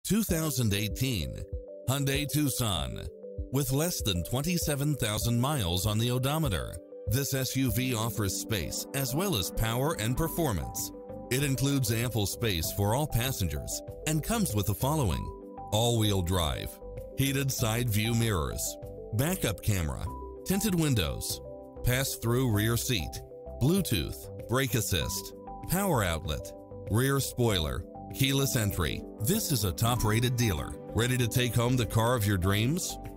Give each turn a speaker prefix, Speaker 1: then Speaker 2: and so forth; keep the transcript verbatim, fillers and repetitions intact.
Speaker 1: two thousand eighteen Hyundai Tucson. With less than twenty-seven thousand miles on the odometer, this S U V offers space as well as power and performance. It includes ample space for all passengers and comes with the following: all-wheel drive, heated side view mirrors, backup camera, tinted windows, pass-through rear seat, Bluetooth, brake assist, power outlet, rear spoiler, keyless entry. This is a top-rated dealer. Ready to take home the car of your dreams?